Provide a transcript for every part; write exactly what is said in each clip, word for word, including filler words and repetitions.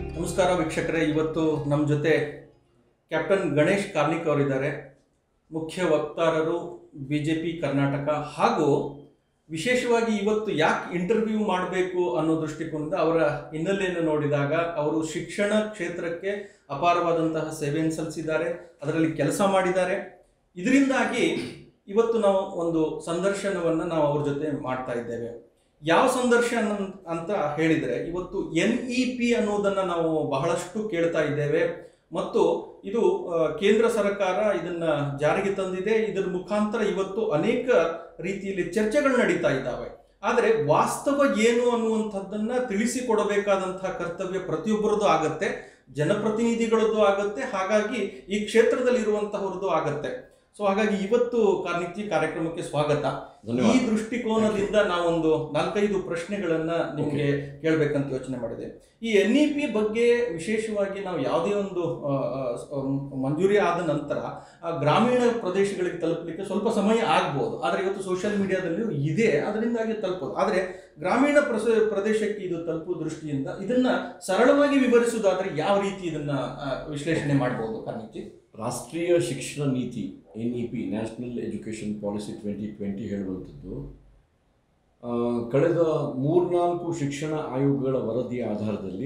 ನಮಸ್ಕಾರ ವೀಕ್ಷಕರೇ, ಇವತ್ತು ನಮ್ಮ ಜೊತೆ ಕ್ಯಾಪ್ಟನ್ ಗಣೇಶ್ ಕಾರ್ಣಿಕ್ ಅವರಿದ್ದಾರೆ. ಮುಖ್ಯ ವಕ್ತಾರರು ಬಿಜೆಪಿ ಕರ್ನಾಟಕ. ಹಾಗೂ ವಿಶೇಷವಾಗಿ ಇವತ್ತು ಯಾಕೆ ಇಂಟರ್ವ್ಯೂ ಮಾಡಬೇಕು ಅನ್ನೋ ದೃಷ್ಟಿಕೋನದಿಂದ ಅವರ ಹಿನ್ನೆಲೆಯನ್ನು ನೋಡಿದಾಗ ಅವರು ಶಿಕ್ಷಣ ಕ್ಷೇತ್ರಕ್ಕೆ ಅಪಾರವಾದಂತಹ ಸೇವೆಯನ್ನು ಸಲ್ಲಿಸಿದ್ದಾರೆ, ಅದರಲ್ಲಿ ಕೆಲಸ ಮಾಡಿದ್ದಾರೆ. ಇದರಿಂದಾಗಿ ಇವತ್ತು ನಾವು ಒಂದು ಸಂದರ್ಶನವನ್ನು ನಾವು ಅವ್ರ ಜೊತೆ ಮಾಡ್ತಾ ಇದ್ದೇವೆ. ಯಾವ ಸಂದರ್ಶನ ಅಂತ ಹೇಳಿದರೆ, ಇವತ್ತು ಎನ್ ಇ ಪಿ ಅನ್ನೋದನ್ನು ನಾವು ಬಹಳಷ್ಟು ಕೇಳ್ತಾ ಇದ್ದೇವೆ ಮತ್ತು ಇದು ಕೇಂದ್ರ ಸರ್ಕಾರ ಇದನ್ನು ಜಾರಿಗೆ ತಂದಿದೆ. ಇದರ ಮುಖಾಂತರ ಇವತ್ತು ಅನೇಕ ರೀತಿಯಲ್ಲಿ ಚರ್ಚೆಗಳು ನಡೀತಾ ಇದ್ದಾವೆ. ಆದರೆ ವಾಸ್ತವ ಏನು ಅನ್ನುವಂಥದ್ದನ್ನು ತಿಳಿಸಿಕೊಡಬೇಕಾದಂತಹ ಕರ್ತವ್ಯ ಪ್ರತಿಯೊಬ್ಬರದ್ದು ಆಗತ್ತೆ, ಜನಪ್ರತಿನಿಧಿಗಳದ್ದು ಆಗತ್ತೆ, ಹಾಗಾಗಿ ಈ ಕ್ಷೇತ್ರದಲ್ಲಿರುವಂತಹವ್ರದ್ದು ಆಗತ್ತೆ. ಸೊ ಹಾಗಾಗಿ ಇವತ್ತು ಕಾರ್ಣಿಕ್ಜಿ ಕಾರ್ಯಕ್ರಮಕ್ಕೆ ಸ್ವಾಗತ. ಈ ದೃಷ್ಟಿಕೋನದಿಂದ ನಾವೊಂದು ನಾಲ್ಕೈದು ಪ್ರಶ್ನೆಗಳನ್ನ ನಿಮಗೆ ಕೇಳಬೇಕಂತ ಯೋಚನೆ ಮಾಡಿದೆ. ಈ ಎನ್ ಇ ಪಿ ಬಗ್ಗೆ ವಿಶೇಷವಾಗಿ ನಾವು ಯಾವುದೇ ಒಂದು ಮಂಜೂರಿ ಆದ ನಂತರ ಗ್ರಾಮೀಣ ಪ್ರದೇಶಗಳಿಗೆ ತಲುಪಲಿಕ್ಕೆ ಸ್ವಲ್ಪ ಸಮಯ ಆಗ್ಬೋದು, ಆದರೆ ಇವತ್ತು ಸೋಷಿಯಲ್ ಮೀಡಿಯಾದಲ್ಲಿಯೂ ಇದೆ, ಅದರಿಂದಾಗಿ ತಲುಪೋದು. ಆದರೆ ಗ್ರಾಮೀಣ ಪ್ರಸ ಪ್ರದೇಶಕ್ಕೆ ಇದು ತಲುಪುವ ದೃಷ್ಟಿಯಿಂದ ಇದನ್ನ ಸರಳವಾಗಿ ವಿವರಿಸುವುದಾದ್ರೆ ಯಾವ ರೀತಿ ಇದನ್ನ ವಿಶ್ಲೇಷಣೆ ಮಾಡ್ಬೋದು ಕಾರ್ಣಿಕ್ಜಿ? ರಾಷ್ಟ್ರೀಯ ಶಿಕ್ಷಣ ನೀತಿ N E P national education policy twenty twenty ಹೇಳುವಂಥದ್ದು ಕಳೆದ ಮೂರ್ನಾಲ್ಕು ಶಿಕ್ಷಣ ಆಯೋಗಗಳ ವರದಿಯ ಆಧಾರದಲ್ಲಿ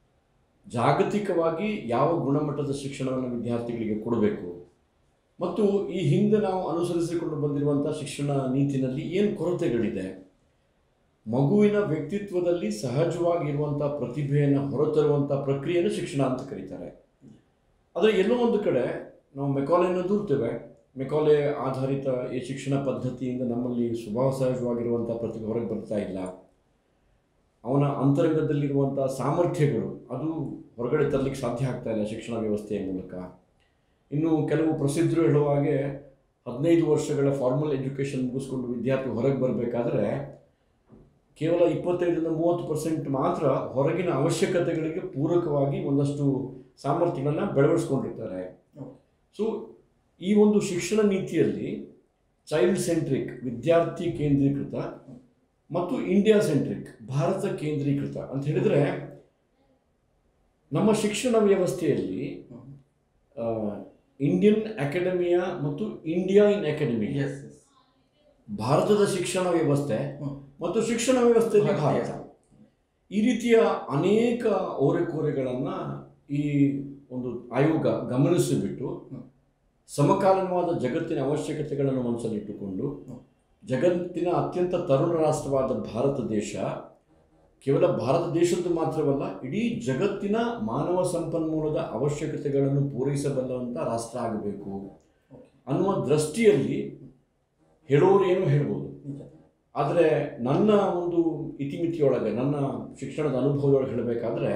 ಜಾಗತಿಕವಾಗಿ ಯಾವ ಗುಣಮಟ್ಟದ ಶಿಕ್ಷಣವನ್ನು ವಿದ್ಯಾರ್ಥಿಗಳಿಗೆ ಕೊಡಬೇಕು ಮತ್ತು ಈ ಹಿಂದೆ ನಾವು ಅನುಸರಿಸಿಕೊಂಡು ಬಂದಿರುವಂಥ ಶಿಕ್ಷಣ ನೀತಿನಲ್ಲಿ ಏನು ಕೊರತೆಗಳಿದೆ, ಮಗುವಿನ ವ್ಯಕ್ತಿತ್ವದಲ್ಲಿ ಸಹಜವಾಗಿರುವಂಥ ಪ್ರತಿಭೆಯನ್ನು ಹೊರತರುವಂಥ ಪ್ರಕ್ರಿಯೆಯನ್ನು ಶಿಕ್ಷಣ ಅಂತ ಕರೀತಾರೆ. ಆದರೆ ಎಲ್ಲೋ ಒಂದು ಕಡೆ ನಾವು ಮೆಕಾಲೆಯನ್ನು ದೂರ್ತೇವೆ. ಮೆಕಾಲೆ ಆಧಾರಿತ ಈ ಶಿಕ್ಷಣ ಪದ್ಧತಿಯಿಂದ ನಮ್ಮಲ್ಲಿ ಸ್ವಭಾವ ಸಹಜವಾಗಿರುವಂಥ ಪ್ರತಿಭೆ ಹೊರಗೆ ಬರ್ತಾ ಇಲ್ಲ. ಅವನ ಅಂತರಂಗದಲ್ಲಿರುವಂಥ ಸಾಮರ್ಥ್ಯಗಳು ಅದು ಹೊರಗಡೆ ತರಲಿಕ್ಕೆ ಸಾಧ್ಯ ಆಗ್ತಾ ಇಲ್ಲ ಶಿಕ್ಷಣ ವ್ಯವಸ್ಥೆಯ ಮೂಲಕ. ಇನ್ನು ಕೆಲವು ಪ್ರಸಿದ್ಧರು ಹೇಳುವ ಹಾಗೆ ಹದಿನೈದು ವರ್ಷಗಳ ಫಾರ್ಮಲ್ ಎಜುಕೇಷನ್ ಮುಗಿಸ್ಕೊಂಡು ವಿದ್ಯಾರ್ಥಿ ಹೊರಗೆ ಬರಬೇಕಾದ್ರೆ ಕೇವಲ ಇಪ್ಪತ್ತೈದರಿಂದ ಮೂವತ್ತು ಪರ್ಸೆಂಟ್ ಮಾತ್ರ ಹೊರಗಿನ ಅವಶ್ಯಕತೆಗಳಿಗೆ ಪೂರಕವಾಗಿ ಒಂದಷ್ಟು ಸಾಮರ್ಥ್ಯಗಳನ್ನ ಬೆಳವಡಿಸ್ಕೊಂಡಿರ್ತಾರೆ. ಸೊ ಈ ಒಂದು ಶಿಕ್ಷಣ ನೀತಿಯಲ್ಲಿ ಚೈಲ್ಡ್ ಸೆಂಟ್ರಿಕ್ ವಿದ್ಯಾರ್ಥಿ ಕೇಂದ್ರೀಕೃತ ಮತ್ತು ಇಂಡಿಯಾ ಸೆಂಟ್ರಿಕ್ ಭಾರತ ಕೇಂದ್ರೀಕೃತ ಅಂತ ಹೇಳಿದರೆ, ನಮ್ಮ ಶಿಕ್ಷಣ ವ್ಯವಸ್ಥೆಯಲ್ಲಿ ಇಂಡಿಯನ್ ಅಕಾಡೆಮಿಯಾ ಮತ್ತು ಇಂಡಿಯಾ ಇನ್ ಅಕಾಡೆಮಿ, ಭಾರತದ ಶಿಕ್ಷಣ ವ್ಯವಸ್ಥೆ ಮತ್ತು ಶಿಕ್ಷಣ ವ್ಯವಸ್ಥೆಯಲ್ಲಿ ಭಾರತ, ಈ ರೀತಿಯ ಅನೇಕ ಓರೆಕೋರೆಗಳನ್ನು ಈ ಒಂದು ಆಯೋಗ ಗಮನಿಸಿಬಿಟ್ಟು ಸಮಕಾಲೀನವಾದ ಜಗತ್ತಿನ ಅವಶ್ಯಕತೆಗಳನ್ನು ಮನಸ್ಸಲ್ಲಿಟ್ಟುಕೊಂಡು ಜಗತ್ತಿನ ಅತ್ಯಂತ ತರುಣ ರಾಷ್ಟ್ರವಾದ ಭಾರತ ದೇಶ ಕೇವಲ ಭಾರತ ದೇಶದ್ದು ಮಾತ್ರವಲ್ಲ, ಇಡೀ ಜಗತ್ತಿನ ಮಾನವ ಸಂಪನ್ಮೂಲದ ಅವಶ್ಯಕತೆಗಳನ್ನು ಪೂರೈಸಬಲ್ಲಂಥ ರಾಷ್ಟ್ರ ಆಗಬೇಕು ಅನ್ನುವ ದೃಷ್ಟಿಯಲ್ಲಿ ಹೇಳೋರು ಏನು ಹೇಳ್ಬೋದು. ಆದರೆ ನನ್ನ ಒಂದು ಇತಿಮಿತಿಯೊಳಗೆ ನನ್ನ ಶಿಕ್ಷಣದ ಅನುಭವದೊಳಗೆ ಹೇಳಬೇಕಾದ್ರೆ,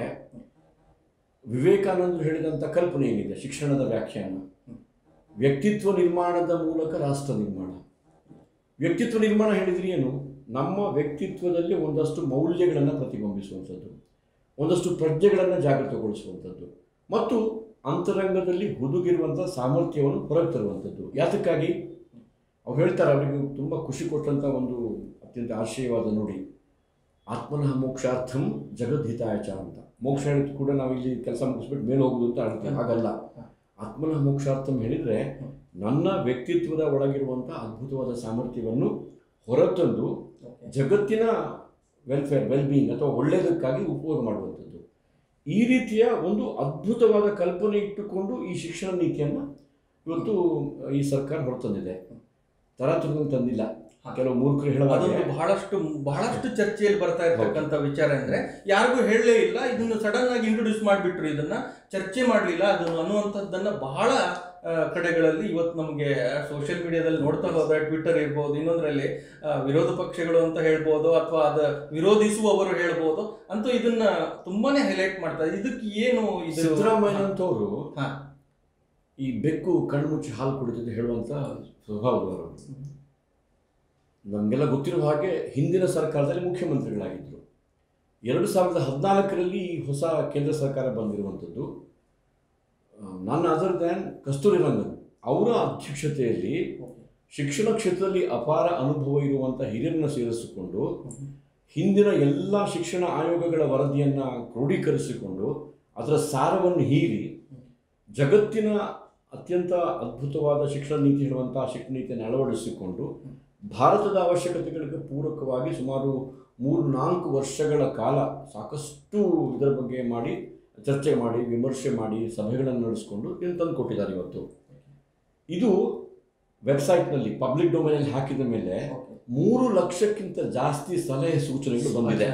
ವಿವೇಕಾನಂದರು ಹೇಳಿದಂಥ ಕಲ್ಪನೆ ಏನಿದೆ ಶಿಕ್ಷಣದ ವ್ಯಾಖ್ಯಾನ, ವ್ಯಕ್ತಿತ್ವ ನಿರ್ಮಾಣದ ಮೂಲಕ ರಾಷ್ಟ್ರ ನಿರ್ಮಾಣ. ವ್ಯಕ್ತಿತ್ವ ನಿರ್ಮಾಣ ಹೇಳಿದ್ರೆ ಏನು? ನಮ್ಮ ವ್ಯಕ್ತಿತ್ವದಲ್ಲಿ ಒಂದಷ್ಟು ಮೌಲ್ಯಗಳನ್ನು ಪ್ರತಿಬಿಂಬಿಸುವಂಥದ್ದು, ಒಂದಷ್ಟು ಪ್ರಜ್ಞೆಗಳನ್ನು ಜಾಗೃತಗೊಳಿಸುವಂಥದ್ದು ಮತ್ತು ಅಂತರಂಗದಲ್ಲಿ ಹುದುಗಿರುವಂಥ ಸಾಮರ್ಥ್ಯವನ್ನು ಹೊರಗೆ ತರುವಂಥದ್ದು. ಯಾತಕ್ಕಾಗಿ ಅವ್ರು ಹೇಳ್ತಾರೆ, ಅವರಿಗೆ ತುಂಬ ಖುಷಿ ಕೊಟ್ಟಂಥ ಒಂದು ಅತ್ಯಂತ ಆಶ್ಚರ್ಯವಾದ ನೋಡಿ, ಆತ್ಮನಃ ಮೋಕ್ಷಾರ್ಥಂ ಜಗದ್ಹಿತಾಯಚ ಅಂತ. ಮೋಕ್ಷ ಹೇಳಿದ ಕೂಡ ನಾವಿಲ್ಲಿ ಕೆಲಸ ಮುಗಿಸ್ಬಿಟ್ಟು ಮೇಲೆ ಹೋಗುದು ಅಂತ ಹೇಳ್ತೀವಿ, ಹಾಗಲ್ಲ. ಆತ್ಮನಃ ಮೋಕ್ಷಾರ್ಥಂ ಹೇಳಿದರೆ ನನ್ನ ವ್ಯಕ್ತಿತ್ವದ ಒಳಗಿರುವಂಥ ಅದ್ಭುತವಾದ ಸಾಮರ್ಥ್ಯವನ್ನು ಹೊರತಂದು ಜಗತ್ತಿನ ವೆಲ್ಫೇರ್ ವೆಲ್ಬೀಯಿಂಗ್ ಅಥವಾ ಒಳ್ಳೆಯದಕ್ಕಾಗಿ ಉಪಯೋಗ ಮಾಡುವಂಥದ್ದು. ಈ ರೀತಿಯ ಒಂದು ಅದ್ಭುತವಾದ ಕಲ್ಪನೆ ಇಟ್ಟುಕೊಂಡು ಈ ಶಿಕ್ಷಣ ನೀತಿಯನ್ನು ಇವತ್ತು ಈ ಸರ್ಕಾರ ಹೊರತಂದಿದೆ. ತರಾತುರಿದಂಗೆ ತಂದಿಲ್ಲ. ಕೆಲವು ಮೂರ್ಖರು ಹೇಳೋದು ಬಹಳಷ್ಟು ಬಹಳಷ್ಟು ಚರ್ಚೆಯಲ್ಲಿ ಬರ್ತಾ ಇರ್ತಕ್ಕಂಥ ವಿಚಾರ ಅಂದರೆ, ಯಾರಿಗೂ ಹೇಳಲೇ ಇಲ್ಲ, ಇದನ್ನು ಸಡನ್ ಆಗಿ ಇಂಟ್ರೊಡ್ಯೂಸ್ ಮಾಡಿಬಿಟ್ರು, ಇದನ್ನ ಚರ್ಚೆ ಮಾಡಲಿಲ್ಲ ಅದನ್ನು ಅನ್ನುವಂಥದ್ದನ್ನು ಬಹಳ ಕಡೆಗಳಲ್ಲಿ ಇವತ್ತು ನಮಗೆ ಸೋಷಿಯಲ್ ಮೀಡಿಯಾದಲ್ಲಿ ನೋಡ್ತಾ ಹೋದ್ರೆ, ಟ್ವಿಟರ್ ಇರ್ಬೋದು, ಇನ್ನೊಂದರಲ್ಲಿ ವಿರೋಧ ಪಕ್ಷಗಳು ಅಂತ ಹೇಳ್ಬೋದು ಅಥವಾ ಅದು ವಿರೋಧಿಸುವವರು ಹೇಳ್ಬೋದು, ಅಂತೂ ಇದನ್ನ ತುಂಬಾನೇ ಹೈಲೈಟ್ ಮಾಡ್ತಾರೆ. ಇದಕ್ಕೆ ಏನು ಇದು? ಸಿದ್ದರಾಮಯ್ಯ ಅಂತವರು ಈ ಬೆಕ್ಕು ಕಣ್ಮುಚ್ಚಿ ಹಾಲು ಕುಡಿದು ಹೇಳುವಂಥ ಸ್ವಭಾವದವರು. ನಮಗೆಲ್ಲ ಗೊತ್ತಿರುವ ಹಾಗೆ ಹಿಂದಿನ ಸರ್ಕಾರದಲ್ಲಿ ಮುಖ್ಯಮಂತ್ರಿಗಳಾಗಿದ್ದರು. ಎರಡು ಸಾವಿರದ ಹದಿನಾಲ್ಕರಲ್ಲಿ ಈ ಹೊಸ ಕೇಂದ್ರ ಸರ್ಕಾರ ಬಂದಿರುವಂಥದ್ದು. ನನ್ನ ಅದರ್ ದ್ಯಾನ್ ಕಸ್ತೂರಿ ರಂಗನ್ ಅವರ ಅಧ್ಯಕ್ಷತೆಯಲ್ಲಿ ಶಿಕ್ಷಣ ಕ್ಷೇತ್ರದಲ್ಲಿ ಅಪಾರ ಅನುಭವ ಇರುವಂಥ ಹಿರಿಯರನ್ನು ಸೇರಿಸಿಕೊಂಡು ಹಿಂದಿನ ಎಲ್ಲ ಶಿಕ್ಷಣ ಆಯೋಗಗಳ ವರದಿಯನ್ನು ಕ್ರೋಢೀಕರಿಸಿಕೊಂಡು ಅದರ ಸಾರವನ್ನು ಹೀರಿ ಜಗತ್ತಿನ ಅತ್ಯಂತ ಅದ್ಭುತವಾದ ಶಿಕ್ಷಣ ನೀತಿ ಹೇಳುವಂಥ ಶಿಕ್ಷಣ ನೀತಿಯನ್ನು ಅಳವಡಿಸಿಕೊಂಡು ಭಾರತದ ಅವಶ್ಯಕತೆಗಳಿಗೆ ಪೂರಕವಾಗಿ ಸುಮಾರು ಮೂರು ನಾಲ್ಕು ವರ್ಷಗಳ ಕಾಲ ಸಾಕಷ್ಟು ಇದರ ಬಗ್ಗೆ ಮಾಡಿ ಚರ್ಚೆ ಮಾಡಿ ವಿಮರ್ಶೆ ಮಾಡಿ ಸಭೆಗಳನ್ನು ನಡೆಸಿಕೊಂಡು ಇದನ್ನು ತಂದು ಕೊಟ್ಟಿದ್ದಾರೆ. ಇವತ್ತು ಇದು ವೆಬ್ಸೈಟ್ನಲ್ಲಿ ಪಬ್ಲಿಕ್ ಡೊಮೇನಲ್ಲಿ ಹಾಕಿದ ಮೇಲೆ ಮೂರು ಲಕ್ಷಕ್ಕಿಂತ ಜಾಸ್ತಿ ಸಲಹೆ ಸೂಚನೆಗಳು ಬಂದಿದೆ.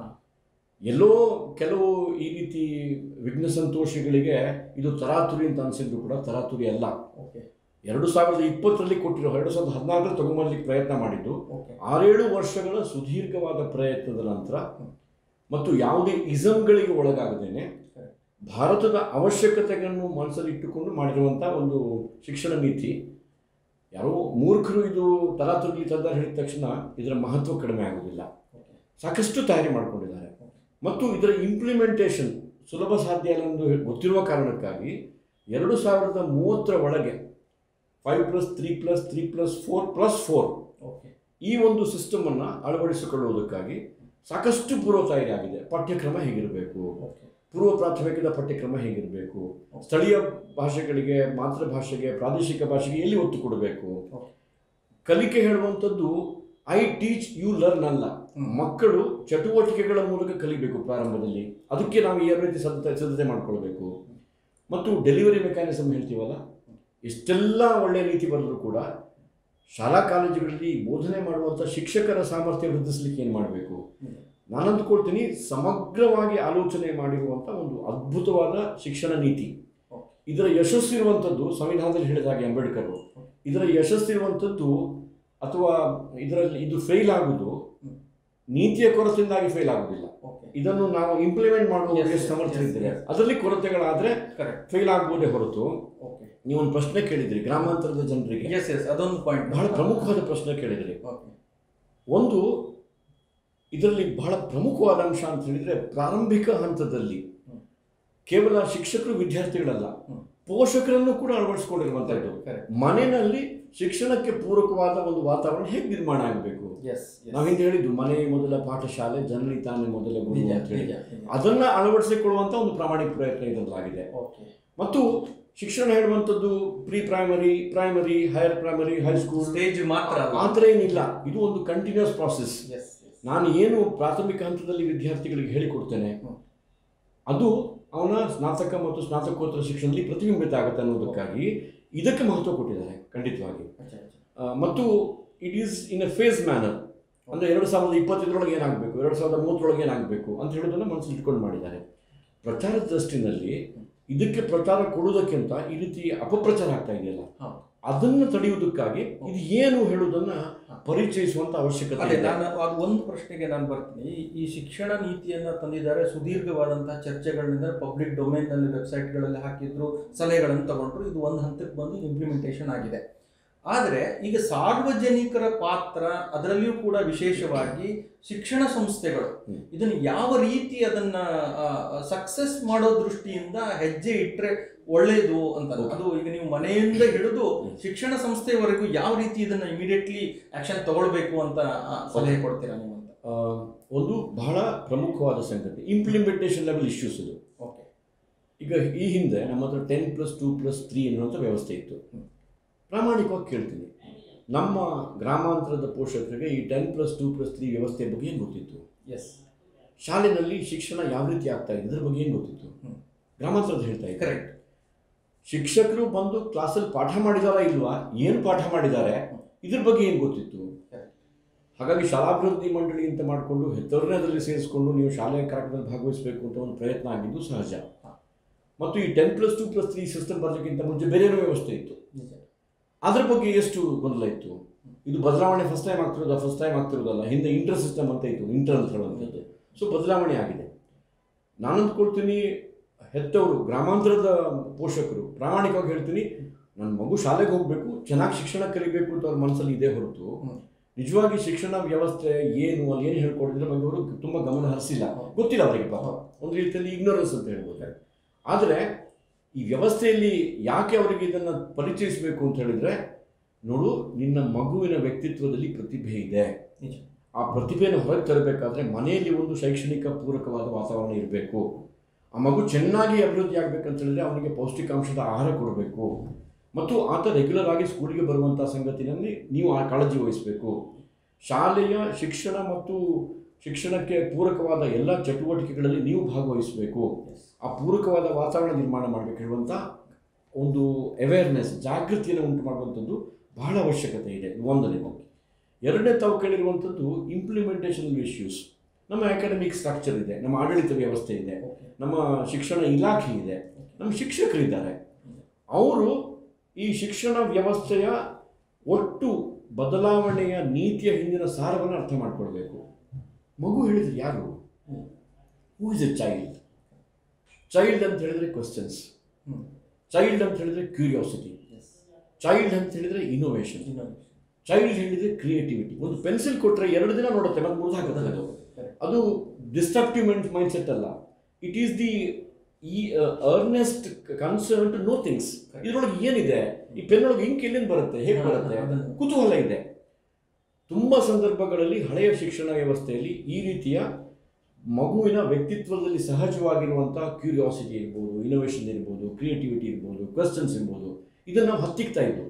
ಎಲ್ಲೋ ಕೆಲವು ಈ ರೀತಿ ವಿಘ್ನ ಸಂತೋಷಿಗಳಿಗೆ ಇದು ತರಾತುರಿ ಅಂತ ಅನಿಸಿದ್ರು ಕೂಡ ತರಾತುರಿ ಅಲ್ಲ. ಎರಡು ಸಾವಿರದ ಇಪ್ಪತ್ತರಲ್ಲಿ ಕೊಟ್ಟಿರೋ ಎರಡು ಸಾವಿರದ ಹದಿನಾಲ್ಕರಲ್ಲಿ ತಗೊಂಬರ್ಲಿಕ್ಕೆ ಪ್ರಯತ್ನ ಮಾಡಿದ್ದು ಆರೇಳು ವರ್ಷಗಳ ಸುದೀರ್ಘವಾದ ಪ್ರಯತ್ನದ ನಂತರ ಮತ್ತು ಯಾವುದೇ ಇಸಮ್ಗಳಿಗೆ ಒಳಗಾಗದೇನೆ ಭಾರತದ ಅವಶ್ಯಕತೆಗಳನ್ನು ಮನಸ್ಸಲ್ಲಿಟ್ಟುಕೊಂಡು ಮಾಡಿರುವಂಥ ಒಂದು ಶಿಕ್ಷಣ ನೀತಿ. ಯಾರೋ ಮೂರ್ಖರು ಇದು ತರಾತುರಿ ತಂದ ಹೇಳಿದ ತಕ್ಷಣ ಇದರ ಮಹತ್ವ ಕಡಿಮೆ ಆಗೋದಿಲ್ಲ. ಸಾಕಷ್ಟು ತಯಾರಿ ಮಾಡಿಕೊಂಡಿದ್ದಾರೆ ಮತ್ತು ಇದರ ಇಂಪ್ಲಿಮೆಂಟೇಷನ್ ಸುಲಭ ಸಾಧ್ಯ ಅಲ್ಲ ಎಂದು ಗೊತ್ತಿರುವ ಕಾರಣಕ್ಕಾಗಿ ಎರಡು ಸಾವಿರದ ಮೂವತ್ತರ ಒಳಗೆ five plus three plus three plus four plus four ಈ ಒಂದು ಸಿಸ್ಟಮನ್ನು ಅಳವಡಿಸಿಕೊಳ್ಳುವುದಕ್ಕಾಗಿ ಸಾಕಷ್ಟು ಪೂರ್ವ ತಯಾರಿ ಆಗಿದೆ. ಪಾಠ್ಯಕ್ರಮ ಹೇಗಿರಬೇಕು, ಪೂರ್ವ ಪ್ರಾಥಮಿಕದ ಪಠ್ಯಕ್ರಮ ಹೇಗಿರಬೇಕು, ಸ್ಥಳೀಯ ಭಾಷೆಗಳಿಗೆ, ಮಾತೃಭಾಷೆಗೆ, ಪ್ರಾದೇಶಿಕ ಭಾಷೆಗೆ ಎಲ್ಲಿ ಒತ್ತು ಕೊಡಬೇಕು, ಕಲಿಕೆ ಹೇಳುವಂಥದ್ದು ಐ ಟೀಚ್ ಯು ಲರ್ನ್ ಅಲ್ಲ, ಮಕ್ಕಳು ಚಟುವಟಿಕೆಗಳ ಮೂಲಕ ಕಲಿಬೇಕು ಪ್ರಾರಂಭದಲ್ಲಿ. ಅದಕ್ಕೆ ನಾವು ಯಾವ ರೀತಿ ಸಿದ್ಧತೆ ಸಿದ್ಧತೆ ಮಾಡಿಕೊಳ್ಬೇಕು ಮತ್ತು ಡೆಲಿವರಿ ಮೆಕ್ಯಾನಿಸಮ್ ಹೇಳ್ತೀವಲ್ಲ, ಇಷ್ಟೆಲ್ಲ ಒಳ್ಳೆಯ ನೀತಿ ಬರೆದರೂ ಕೂಡ ಶಾಲಾ ಕಾಲೇಜುಗಳಲ್ಲಿ ಬೋಧನೆ ಮಾಡುವಂಥ ಶಿಕ್ಷಕರ ಸಾಮರ್ಥ್ಯ ವೃದ್ಧಿಸಲಿಕ್ಕೆ ಏನು ಮಾಡಬೇಕು. ನಾನು ಅಂದ್ಕೊಳ್ತೀನಿ ಸಮಗ್ರವಾಗಿ ಆಲೋಚನೆ ಮಾಡಿರುವಂಥ ಒಂದು ಅದ್ಭುತವಾದ ಶಿಕ್ಷಣ ನೀತಿ. ಇದರ ಯಶಸ್ಸಿರುವಂಥದ್ದು ಸಂವಿಧಾನದಲ್ಲಿ ಹೇಳಿದ ಹಾಗೆ ಅಂಬೇಡ್ಕರ್, ಇದರ ಯಶಸ್ಸಿರುವಂಥದ್ದು ಅಥವಾ ಇದರಲ್ಲಿ ಇದು ಫೇಲ್ ಆಗುವುದು ನೀತಿಯ ಕೊರತೆಯಿಂದಾಗಿ ಫೇಲ್ ಆಗುವುದಿಲ್ಲ. ಇದನ್ನು ನಾವು ಇಂಪ್ಲಿಮೆಂಟ್ ಮಾಡುವ ಸಮರ್ಥರಿದ್ದೇವೆ. ಅದರಲ್ಲಿ ಕೊರತೆಗಳಾದರೆ ಫೇಲ್ ಆಗ್ಬೋದೇ ಹೊರತು. ನೀವೊಂದು ಪ್ರಶ್ನೆ ಕೇಳಿದ್ರಿ ಗ್ರಾಮಾಂತರದ ಜನರಿಗೆ, ಅದೊಂದು ಪಾಯಿಂಟ್ ಬಹಳ ಪ್ರಮುಖವಾದ ಪ್ರಶ್ನೆ ಕೇಳಿದ್ರಿ. ಒಂದು ಇದರಲ್ಲಿ ಬಹಳ ಪ್ರಮುಖವಾದ ಅಂಶ ಅಂತ ಹೇಳಿದ್ರೆ, ಪ್ರಾರಂಭಿಕ ಹಂತದಲ್ಲಿ ಕೇವಲ ಶಿಕ್ಷಕರು ವಿದ್ಯಾರ್ಥಿಗಳಲ್ಲ, ಪೋಷಕರನ್ನು ಕೂಡ ಅಳವಡಿಸಿಕೊಂಡಿರುವಂಥದ್ದು. ಮನೆಯಲ್ಲಿ ಶಿಕ್ಷಣಕ್ಕೆ ಪೂರಕವಾದ ಒಂದು ವಾತಾವರಣ ಹೇಗೆ ನಿರ್ಮಾಣ ಆಗಬೇಕು. ನಾವು ಹಿಂದೆ ಹೇಳಿದ್ದು ಮನೆ ಮೊದಲ ಪಾಠಶಾಲೆ, ಜನನಿ ತಾನೇ ಮೊದಲ ಗುರು ಅಂತ ಹೇಳಿ, ಅದನ್ನ ಅಳವಡಿಸಿಕೊಳ್ಳುವಂತ ಒಂದು ಪ್ರಾಮಾಣಿಕ ಪ್ರಯತ್ನ ಇದರಲ್ಲಾಗಿದೆ. ಮತ್ತು ಶಿಕ್ಷಣ ಹೇಳುವಂಥದ್ದು pre primary, primary, higher primary, high school stage ಮಾತ್ರ ಆ ಥರ ಏನಿಲ್ಲ. ಇದು ಒಂದು ಕಂಟಿನ್ಯೂಸ್ ಪ್ರಾಸೆಸ್. ನಾನು ಏನು ಪ್ರಾಥಮಿಕ ಹಂತದಲ್ಲಿ ವಿದ್ಯಾರ್ಥಿಗಳಿಗೆ ಹೇಳಿಕೊಡ್ತೇನೆ ಅದು ಅವನ ಸ್ನಾತಕ ಮತ್ತು ಸ್ನಾತಕೋತ್ತರ ಶಿಕ್ಷಣದಲ್ಲಿ ಪ್ರತಿಬಿಂಬಿತ ಆಗುತ್ತೆ ಅನ್ನೋದಕ್ಕಾಗಿ ಇದಕ್ಕೆ ಮಹತ್ವ ಕೊಟ್ಟಿದ್ದಾರೆ ಖಂಡಿತವಾಗಿ. ಮತ್ತು it is in a phase manner. ಅಂದರೆ ಎರಡು ಸಾವಿರದ ಇಪ್ಪತ್ತೈದರೊಳಗೆ ಏನಾಗಬೇಕು, ಎರಡು ಸಾವಿರದ ಮೂವತ್ತರೊಳಗೆ ಏನಾಗಬೇಕು ಅಂತ ಹೇಳೋದನ್ನು ಮನಸ್ಸಲ್ಲಿ ಇಟ್ಕೊಂಡು ಮಾಡಿದ್ದಾರೆ. ಪ್ರಚಾರದ ದೃಷ್ಟಿನಲ್ಲಿ ಇದಕ್ಕೆ ಪ್ರಚಾರ ಕೊಡುವುದಕ್ಕಿಂತ ಈ ರೀತಿ ಅಪಪ್ರಚಾರ ಆಗ್ತಾ ಇದೆಯಲ್ಲ, ಅದನ್ನು ತಡೆಯುವುದಕ್ಕಾಗಿ ಇದು ಏನು ಹೇಳುವುದನ್ನು ಪರಿಚಯಿಸುವಂತ ಅವಶ್ಯಕತೆ ಇದೆ. ನಾನು ಅದು ಒಂದು ಪ್ರಶ್ನೆಗೆ ನಾನು ಬರ್ತೀನಿ. ಈ ಶಿಕ್ಷಣ ನೀತಿಯನ್ನು ತಂದಿದ್ದಾರೆ, ಸುದೀರ್ಘವಾದಂತಹ ಚರ್ಚೆಗಳಿಂದ ಪಬ್ಲಿಕ್ ಡೊಮೇನ್ನಲ್ಲಿ ವೆಬ್ಸೈಟ್ಗಳಲ್ಲಿ ಹಾಕಿದ್ರು, ಸಲಹೆಗಳನ್ನು ತಗೊಂಡ್ರು, ಇದು ಒಂದು ಹಂತಕ್ಕೆ ಬಂದು ಇಂಪ್ಲಿಮೆಂಟೇಷನ್ ಆಗಿದೆ. ಆದರೆ ಈಗ ಸಾರ್ವಜನಿಕರ ಪಾತ್ರ, ಅದರಲ್ಲಿಯೂ ಕೂಡ ವಿಶೇಷವಾಗಿ ಶಿಕ್ಷಣ ಸಂಸ್ಥೆಗಳು ಇದನ್ನು ಯಾವ ರೀತಿ ಅದನ್ನ ಸಕ್ಸಸ್ ಮಾಡೋ ದೃಷ್ಟಿಯಿಂದ ಹೆಜ್ಜೆ ಇಟ್ಟರೆ ಒಳ್ಳೆಯದು ಅಂತ. ಅದು ಈಗ ನೀವು ಮನೆಯಿಂದ ಹಿಡಿದು ಶಿಕ್ಷಣ ಸಂಸ್ಥೆಯವರೆಗೂ ಯಾವ ರೀತಿ ಇದನ್ನ ಇಮಿಡಿಯೇಟ್ಲಿ ಆಕ್ಷನ್ ತಗೊಳ್ಬೇಕು ಅಂತ ಸಲಹೆ ಕೊಡ್ತೀರಾ ನೀವು ಅಂತ? ಒಂದು ಬಹಳ ಪ್ರಮುಖವಾದ ಸಂಗತಿ ಇಂಪ್ಲಿಮೆಂಟೇಷನ್ ಲೆವೆಲ್ ಇಶ್ಯೂಸ್ ಇದು. ಓಕೆ, ಈಗ ಈ ಹಿಂದೆ ನಮ್ಮ ಹತ್ರ ten plus two plus three ಎನ್ನುವಂಥ ವ್ಯವಸ್ಥೆ ಇತ್ತು. ಪ್ರಾಮಾಣಿಕವಾಗಿ ಕೇಳ್ತೀನಿ, ನಮ್ಮ ಗ್ರಾಮಾಂತರದ ಪೋಷಕರಿಗೆ ಈ ten plus two plus three ವ್ಯವಸ್ಥೆ ಬಗ್ಗೆ ಏನು ಗೊತ್ತಿತ್ತು? ಎಸ್. ಶಾಲೆಯಲ್ಲಿ ಶಿಕ್ಷಣ ಯಾವ ರೀತಿ ಆಗ್ತಾ ಇದೆ ಇದ್ರ ಬಗ್ಗೆ ಏನು ಗೊತ್ತಿತ್ತು? ಗ್ರಾಮಾಂತರದ ಹೇಳ್ತಾ ಇದ್ದಾರೆ. ಕರೆಕ್ಟ್. ಶಿಕ್ಷಕರು ಬಂದು ಕ್ಲಾಸಲ್ಲಿ ಪಾಠ ಮಾಡಿದಾರಾ ಇಲ್ವಾ, ಏನು ಪಾಠ ಮಾಡಿದ್ದಾರೆ ಇದ್ರ ಬಗ್ಗೆ ಏನು ಗೊತ್ತಿತ್ತು? ಹಾಗಾಗಿ ಶಾಲಾಭಿವೃದ್ಧಿ ಮಂಡಳಿ ಅಂತ ಮಾಡಿಕೊಂಡು ಹೆತ್ತವರನ್ನೇ ಅದರಲ್ಲಿ ಸೇರಿಸ್ಕೊಂಡು ನೀವು ಶಾಲೆಯ ಕಾರ್ಯಕ್ರಮದಲ್ಲಿ ಭಾಗವಹಿಸಬೇಕು ಅಂತ ಒಂದು ಪ್ರಯತ್ನ ಆಗಿದ್ದು ಸಹಜ. ಮತ್ತು ಈ ten plus two plus three system ಬರಲಿಕ್ಕಿಂತ ಮುಂಚೆ ಬೇರೆ ವ್ಯವಸ್ಥೆ ಇತ್ತು. ಅದ್ರ ಬಗ್ಗೆ ಎಷ್ಟು ಗೊಂದಲ ಇತ್ತು. ಇದು ಬದಲಾವಣೆ ಫಸ್ಟ್ ಟೈಮ್ ಆಗ್ತಿರೋದು ಫಸ್ಟ್ ಟೈಮ್ ಆಗ್ತಿರೋದಲ್ಲ, ಹಿಂದೆ ಇಂಟರ್ ಸಿಸ್ಟಮ್ ಅಂತ ಇತ್ತು, ಇಂಟರ್ ಅಂತ ಹೇಳುವಂಥದ್ದು. ಸೊ ಬದಲಾವಣೆ ಆಗಿದೆ. ನಾನು ಅಂದ್ಕೊಳ್ತೀನಿ ಹೆತ್ತವರು, ಗ್ರಾಮಾಂತರದ ಪೋಷಕರು ಪ್ರಾಮಾಣಿಕವಾಗಿ ಹೇಳ್ತೀನಿ, ನನ್ನ ಮಗು ಶಾಲೆಗೆ ಹೋಗಬೇಕು, ಚೆನ್ನಾಗಿ ಶಿಕ್ಷಣ ಕಲಿಬೇಕು ಅಂತ ಅವ್ರ ಮನಸ್ಸಲ್ಲಿ ಇದೆ ಹೊರತು ನಿಜವಾಗಿ ಶಿಕ್ಷಣ ವ್ಯವಸ್ಥೆ ಏನು, ಅಲ್ಲಿ ಏನು ಹೇಳ್ಕೊಡಿದ್ರ ಬಗ್ಗೆ ಅವರು ತುಂಬ ಗಮನ ಹರಿಸಿಲ್ಲ, ಗೊತ್ತಿಲ್ಲ ಅವರಿಗೆ. ಪಾಪ ಒಂದು ರೀತಿಯಲ್ಲಿ ಇಗ್ನೋರೆನ್ಸ್ ಅಂತ ಹೇಳ್ಬೋದು. ಆದರೆ ಈ ವ್ಯವಸ್ಥೆಯಲ್ಲಿ ಯಾಕೆ ಅವರಿಗೆ ಇದನ್ನು ಪರಿಚಯಿಸಬೇಕು ಅಂತ ಹೇಳಿದರೆ, ನೋಡು ನಿನ್ನ ಮಗುವಿನ ವ್ಯಕ್ತಿತ್ವದಲ್ಲಿ ಪ್ರತಿಭೆ ಇದೆ, ಆ ಪ್ರತಿಭೆಯನ್ನು ಹೊರಗೆ ತರಬೇಕಾದ್ರೆ ಮನೆಯಲ್ಲಿ ಒಂದು ಶೈಕ್ಷಣಿಕ ಪೂರಕವಾದ ವಾತಾವರಣ ಇರಬೇಕು. ಆ ಮಗು ಚೆನ್ನಾಗಿ ಅಭಿವೃದ್ಧಿ ಆಗಬೇಕಂತ ಹೇಳಿದ್ರೆ ಅವನಿಗೆ ಪೌಷ್ಟಿಕಾಂಶದ ಆಹಾರ ಕೊಡಬೇಕು ಮತ್ತು ಆತ ರೆಗ್ಯುಲರ್ ಆಗಿ ಸ್ಕೂಲಿಗೆ ಬರುವಂಥ ಸಂಗತಿನಲ್ಲಿ ನೀವು ಆ ಕಾಳಜಿ ವಹಿಸಬೇಕು. ಶಾಲೆಯ ಶಿಕ್ಷಣ ಮತ್ತು ಶಿಕ್ಷಣಕ್ಕೆ ಪೂರಕವಾದ ಎಲ್ಲ ಚಟುವಟಿಕೆಗಳಲ್ಲಿ ನೀವು ಭಾಗವಹಿಸಬೇಕು. ಆ ಪೂರಕವಾದ ವಾತಾವರಣ ನಿರ್ಮಾಣ ಮಾಡಬೇಕು ಹೇಳುವಂಥ ಒಂದು ಅವೇರ್ನೆಸ್, ಜಾಗೃತಿಯನ್ನು ಉಂಟು ಮಾಡುವಂಥದ್ದು ಬಹಳ ಅವಶ್ಯಕತೆ ಇದೆ. ಒಂದನೇ ಬಗ್ಗೆ. ಎರಡನೇ ತಾವು ಕೇಳಿರುವಂಥದ್ದು ಇಂಪ್ಲಿಮೆಂಟೇಷನ್ ಇಶ್ಯೂಸ್. ನಮ್ಮ ಅಕಾಡೆಮಿಕ್ ಸ್ಟ್ರಕ್ಚರ್ ಇದೆ, ನಮ್ಮ ಆಡಳಿತ ವ್ಯವಸ್ಥೆ ಇದೆ, ನಮ್ಮ ಶಿಕ್ಷಣ ಇಲಾಖೆ ಇದೆ, ನಮ್ಮ ಶಿಕ್ಷಕರಿದ್ದಾರೆ. ಅವರು ಈ ಶಿಕ್ಷಣ ವ್ಯವಸ್ಥೆಯ ಒಟ್ಟು ಬದಲಾವಣೆಯ ನೀತಿಯ ಹಿಂದಿನ ಸಾರವನ್ನು ಅರ್ಥ ಮಾಡಿಕೊಳ್ಬೇಕು. ಮಗು ಹೇಳಿದರೆ ಯಾರು? Who is a child? Child ಅಂತ ಹೇಳಿದರೆ ಕ್ವಶನ್ಸ್, ಚೈಲ್ಡ್ ಅಂತ ಹೇಳಿದರೆ ಕ್ಯೂರಿಯಾಸಿಟಿ, ಚೈಲ್ಡ್ ಅಂತ ಹೇಳಿದರೆ ಇನೋವೇಷನ್, ಚೈಲ್ಡ್ ಹೇಳಿದರೆ ಕ್ರಿಯೇಟಿವಿಟಿ. ಒಂದು ಪೆನ್ಸಿಲ್ ಕೊಟ್ಟರೆ ಎರಡು ದಿನ ನೋಡುತ್ತೆ ಮತ್ತು ಮುರಿದು ಹಾಕುತ್ತೆ. ಅದು ಅದು ಡಿಸ್ಟ್ರಕ್ಟಿವ್ ಮೈಂಡ್ ಸೆಟ್ ಅಲ್ಲ. ಇಟ್ ಈಸ್ ದಿ ಈ earnest concern to know things. ಇದರೊಳಗೆ ಏನಿದೆ, ಈ ಪೆನ್ನೊಳಗೆ ಇಂಕ್ ಎಲ್ಲಿಂದ ಬರುತ್ತೆ, ಹೇಗೆ ಬರುತ್ತೆ, ಕುತೂಹಲ ಇದೆ. ತುಂಬ ಸಂದರ್ಭಗಳಲ್ಲಿ ಹಳೆಯ ಶಿಕ್ಷಣ ವ್ಯವಸ್ಥೆಯಲ್ಲಿ ಈ ರೀತಿಯ ಮಗುವಿನ ವ್ಯಕ್ತಿತ್ವದಲ್ಲಿ ಸಹಜವಾಗಿರುವಂಥ ಕ್ಯೂರಿಯಾಸಿಟಿ ಇರ್ಬೋದು, ಇನೋವೇಷನ್ ಇರ್ಬೋದು, ಕ್ರಿಯೇಟಿವಿಟಿ ಇರ್ಬೋದು, ಕ್ವೆಶ್ಚನ್ಸ್ ಇರ್ಬೋದು, ಇದನ್ನು ನಾವು ಹತ್ತಿಕ್ತಾ ಇದ್ದು.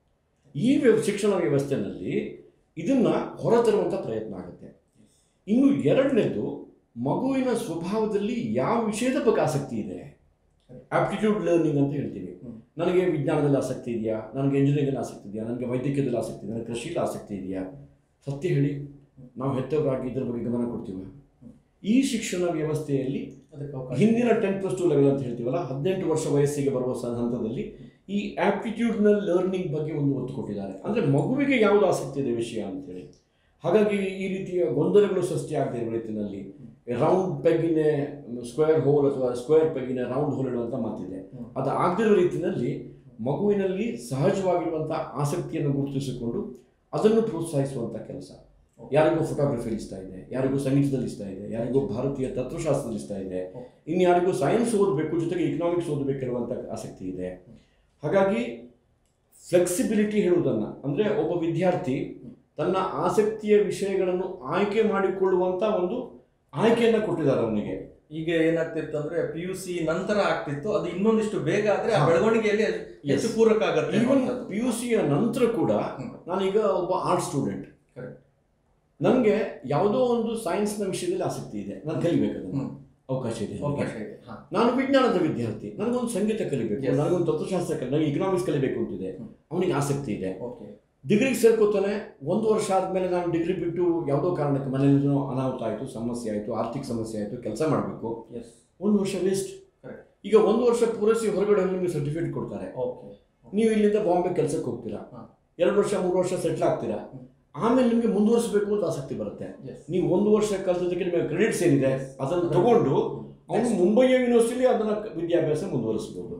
ಈ ವ್ಯವ ಶಿಕ್ಷಣ ವ್ಯವಸ್ಥೆಯಲ್ಲಿ ಇದನ್ನು ಹೊರತರುವಂಥ ಪ್ರಯತ್ನ ಆಗುತ್ತೆ. ಇನ್ನು ಎರಡನೇದು, ಮಗುವಿನ ಸ್ವಭಾವದಲ್ಲಿ ಯಾವ ವಿಷಯದ ಬಗ್ಗೆ ಆಸಕ್ತಿ ಇದೆ. ಆಪ್ಟಿಟ್ಯೂಡ್ ಲರ್ನಿಂಗ್ ಅಂತ ಹೇಳ್ತೀವಿ. ನನಗೆ ವಿಜ್ಞಾನದಲ್ಲಿ ಆಸಕ್ತಿ ಇದೆಯಾ, ನನಗೆ ಇಂಜಿನಿಯರಿಂಗಲ್ಲಿ ಆಸಕ್ತಿ ಇದೆಯಾ, ನನಗೆ ವೈದ್ಯಕೀಯದಲ್ಲಿ ಆಸಕ್ತಿ ಇದೆಯಾ, ನನಗೆ ಕೃಷಿಯಲ್ಲಿ ಆಸಕ್ತಿ ಇದೆಯಾ? ಸತ್ಯ ಹೇಳಿ, ನಾವು ಹೆತ್ತವರಾಗಿ ಇದರ ಬಗ್ಗೆ ಗಮನ ಕೊಡ್ತೀವಿ. ಈ ಶಿಕ್ಷಣ ವ್ಯವಸ್ಥೆಯಲ್ಲಿ ಹಿಂದಿನ ಟೆನ್ ಪ್ಲಸ್ ಟು ಲೆವೆಲ್ ಅಂತ ಹೇಳ್ತೀವಲ್ಲ, ಹದಿನೆಂಟು ವರ್ಷ ವಯಸ್ಸಿಗೆ ಬರುವ ಹಂತದಲ್ಲಿ ಈ ಆಪ್ಟಿಟ್ಯೂಡ್ನಲ್ ಲರ್ನಿಂಗ್ ಬಗ್ಗೆ ಒಂದು ಒತ್ತು ಕೊಟ್ಟಿದ್ದಾರೆ. ಅಂದರೆ ಮಗುವಿಗೆ ಯಾವುದು ಆಸಕ್ತಿ ಇದೆ ವಿಷಯ ಅಂತೇಳಿ. ಹಾಗಾಗಿ ಈ ರೀತಿಯ ಗೊಂದಲಗಳು ಸೃಷ್ಟಿಯಾಗದೇ ಇರುವ ರೀತಿಯಲ್ಲಿ ರೌಂಡ್ ಪೆಗ್ಗಿನ ಸ್ಕ್ವೇರ್ ಹೋಲ್ ಅಥವಾ ಸ್ಕ್ವೇರ್ ಪೆಗ್ಗಿನ ರೌಂಡ್ ಹೋಲ್ ಇಡುವಂಥ ಮಾತಿದೆ. ಅದು ಆಗದಿರೋ ರೀತಿಯಲ್ಲಿ ಮಗುವಿನಲ್ಲಿ ಸಹಜವಾಗಿರುವಂಥ ಆಸಕ್ತಿಯನ್ನು ಗುರುತಿಸಿಕೊಂಡು ಅದನ್ನು ಪ್ರೋತ್ಸಾಹಿಸುವಂಥ ಕೆಲಸ. ಯಾರಿಗೂ ಫೋಟೋಗ್ರಫಿಯಲ್ಲಿ ಇಷ್ಟ ಇದೆ, ಯಾರಿಗೂ ಸಂಗೀತದಲ್ಲಿ ಇಷ್ಟ ಇದೆ, ಯಾರಿಗೂ ಭಾರತೀಯ ತತ್ವಶಾಸ್ತ್ರದಲ್ಲಿ ಇಷ್ಟ ಇದೆ, ಇನ್ನು ಯಾರಿಗೂ ಸೈನ್ಸ್ ಓದಬೇಕು, ಜೊತೆಗೆ ಇಕನಾಮಿಕ್ಸ್ ಓದಬೇಕಿರುವಂಥ ಆಸಕ್ತಿ ಇದೆ. ಹಾಗಾಗಿ ಫ್ಲೆಕ್ಸಿಬಿಲಿಟಿ ಹೇಳುವುದನ್ನು, ಅಂದರೆ ಒಬ್ಬ ವಿದ್ಯಾರ್ಥಿ ತನ್ನ ಆಸಕ್ತಿಯ ವಿಷಯಗಳನ್ನು ಆಯ್ಕೆ ಮಾಡಿಕೊಳ್ಳುವಂಥ ಒಂದು ಆಯ್ಕೆಯನ್ನು ಕೊಟ್ಟಿದ್ದಾರೆ ಅವನಿಗೆ. ಈಗ ಏನಾಗ್ತಿತ್ತು ಅಂದ್ರೆ ಪಿ ಯು ಸಿ ನಂತರ ಆಗ್ತಿತ್ತು, ಅದು ಇನ್ನೊಂದಿಷ್ಟು ಬೇಗ ಆದ್ರೆ ಆ ಬೆಳವಣಿಗೆಯಲ್ಲಿ ಹೆಚ್ಚು ಪೂರಕ ಆಗುತ್ತೆ. ಈವನ್ ಪಿ ಯು ಸಿಯ ನಂತರ ಕೂಡ ನಾನೀಗ ಒಬ್ಬ ಆರ್ಟ್ ಸ್ಟೂಡೆಂಟ್, ನನಗೆ ಯಾವುದೋ ಒಂದು ಸೈನ್ಸ್ನ ವಿಷಯದಲ್ಲಿ ಆಸಕ್ತಿ ಇದೆ, ನಾನು ಕಲಿಬೇಕದನ್ನು, ಅವಕಾಶ ಇದೆ. ಅವಕಾಶ ಇದೆ. ನಾನು ವಿಜ್ಞಾನದ ವಿದ್ಯಾರ್ಥಿ, ನನಗೊಂದು ಸಂಗೀತ ಕಲಿಬೇಕು, ನನಗೊಂದು ತತ್ವಶಾಸ್ತ್ರ ಕಲಿ, ನನಗೆ ಇಕನಾಮಿಕ್ಸ್ ಕಲಿಬೇಕು ಅಂತಿದೆ, ಅವನಿಗೆ ಆಸಕ್ತಿ ಇದೆ. ಡಿಗ್ರಿಗೆ ಸೇರ್ಕೋತಾನೆ. ಒಂದು ವರ್ಷ ಆದಮೇಲೆ ನಾನು ಡಿಗ್ರಿ ಬಿಟ್ಟು ಯಾವುದೋ ಕಾರಣಕ್ಕೆ ಮನೆಯಲ್ಲೂ ಅನಾಹುತ ಆಯಿತು, ಸಮಸ್ಯೆ ಆಯಿತು, ಆರ್ಥಿಕ ಸಮಸ್ಯೆ ಆಯಿತು, ಕೆಲಸ ಮಾಡಬೇಕು. ಒಂದು ವರ್ಷ ವೇಸ್ಟ್. ಈಗ ಒಂದು ವರ್ಷ ಪೂರೈಸಿ ಹೊರಗಡೆ ನಿಮಗೆ ಸರ್ಟಿಫಿಕೇಟ್ ಕೊಡ್ತಾರೆ. ನೀವು ಇಲ್ಲಿಂದ ಬಾಂಬೆ ಕೆಲಸಕ್ಕೆ ಹೋಗ್ತೀರಾ, ಎರಡು ವರ್ಷ ಮೂರು ವರ್ಷ ಸೆಟ್ಲ್ ಆಗ್ತೀರಾ. ಆಮೇಲೆ ನಿಮಗೆ ಮುಂದುವರಿಸಬೇಕು ಅಂತ ಆಸಕ್ತಿ ಬರುತ್ತೆ. ನೀವು ಒಂದು ವರ್ಷ ಕಲಿತೋದಕ್ಕೆ ನಿಮಗೆ ಕ್ರೆಡಿಟ್ಸ್ ಏನಿದೆ ಅದನ್ನು ತಗೊಂಡು ಅವನು ಮುಂಬೈಯ ಯೂನಿವರ್ಸಿಟಿಲಿ ಅದನ್ನು ವಿದ್ಯಾಭ್ಯಾಸ ಮುಂದುವರಿಸ್ಬೋದು.